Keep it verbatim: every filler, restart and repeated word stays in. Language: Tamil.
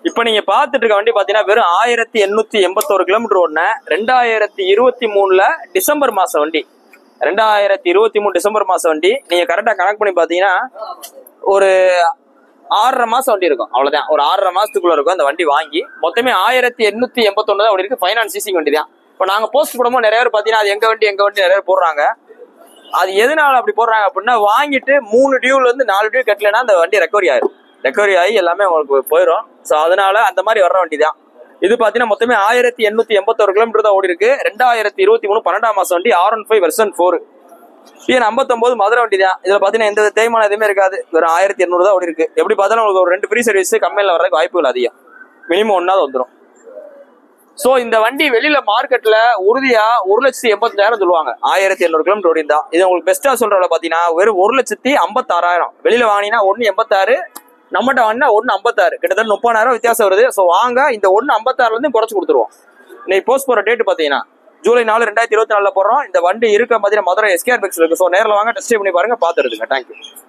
இப்ப நீங்க பாத்துட்டு இருக்க வண்டி பாத்தீங்கன்னா வெறும் ஆயிரத்தி எண்ணூத்தி எண்பத்தோரு கிலோமீட்டர் ஓடுன ரெண்டாயிரத்தி இருபத்தி மூணுல டிசம்பர் மாசம் வண்டி. ரெண்டாயிரத்தி இருபத்தி மூணு டிசம்பர் மாசம் வண்டி. நீங்க கரெக்டா கனெக்ட் பண்ணி பாத்தீங்கன்னா ஒரு ஆறரை மாசம் வண்டி இருக்கும். அவ்வளவுதான், ஒரு ஆறரை மாசத்துக்குள்ள இருக்கும் அந்த வண்டி வாங்கி. மொத்தமே ஆயிரத்தி எண்ணூத்தி எண்பத்தொன்னு தான் அப்படி இருக்கு. ஃபைனான்ஸ் சீசிங் வண்டி தான். இப்ப நாங்க போஸ்ட் போடும்போது நிறைய பேர் பாத்தீங்கன்னா அது எங்க வண்டி எங்க வண்டி நிறைய பேர் போடுறாங்க. அது எதனால அப்படி போடுறாங்க அப்படின்னா, வாங்கிட்டு மூணு டியூல இருந்து நாலு டியூ கட்டலைன்னா அந்த வண்டி ரெக்கவரி ஆயிரும். ரெக்கவரி ஆகி எல்லாமே உங்களுக்கு போயிடும். ஸோ அதனால அந்த மாதிரி வர்ற வண்டி தான் இது. பாத்தீங்கன்னா மொத்தமே ஆயிரத்தி எண்ணூத்தி எண்பத்தோரு கிலோமீட்டர் தான் ஓடி இருக்கு. ரெண்டாயிரத்தி இருபத்தி மூணு பன்னெண்டாம் மாசம் வண்டி. R one five version four TN ஐம்பத்தொன்பது மதுரை வண்டி தான். இதுல பாத்தீங்கன்னா எந்த தேய்மானம் எதுவுமே இருக்காது. வெறும் ஆயிரத்தி எண்ணூறு தான் ஓடி இருக்கு. எப்படி பார்த்தாலும் உங்களுக்கு ஒரு ரெண்டு ஃப்ரீ சர்வீஸ் கம்பெனில வர்றதுக்கு வாய்ப்புகள் அதிகம். மினிமம் ஒன்னாவது வந்துடும். சோ இந்த வண்டி வெளியில மார்க்கெட்ல உறுதியா ஒரு லட்சத்தி எண்பத்தஞ்சாயிரம் சொல்லுவாங்க. ஆயிரத்தி எண்ணூறு கிலோமீட்டர் ஓடி இருந்தா. இது உங்களுக்கு பெஸ்டா சொல்றவங்க பாத்தீங்கன்னா வெறும் ஒரு லட்சத்தி ஐம்பத்தாறாயிரம். வெளியில வாங்கினா ஒன்னு எண்பத்தாறு, நம்மகிட்ட வாங்கினா ஒன்னு ஐம்பத்தாறு. கிட்டத்தட்ட முப்பதாயிரம் வித்தியாசம் வருது. சோ வாங்க, இந்த ஒன்னு ஐம்பத்தாறுல இருந்து குறைச்சு கொடுத்துருவோம். இன்னைக்கு போஸ்ட் போற டேட் பாத்தீங்கன்னா ஜூலை நாலு ரெண்டாயிரத்தி இருபத்தி நாலுல போடுறோம். இந்த வண்டி இருக்க பாத்தீங்கன்னா மதுரை எஸ்கேஆர் பெக்ஸ் இருக்கு. சோ நேரில் வாங்க, டெஸ்ட் பண்ணி பாருங்க, பாத்துருங்க. தேங்க்யூ.